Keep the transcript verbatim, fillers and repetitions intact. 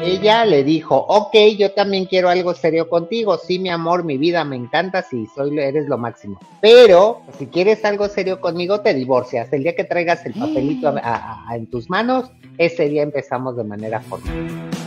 Ella le dijo, ok, yo también quiero algo serio contigo, sí, mi amor, mi vida, me encanta, sí, soy, eres lo máximo, pero si quieres algo serio conmigo, te divorcias, el día que traigas el papelito a, a, a, en tus manos, ese día empezamos de manera formal.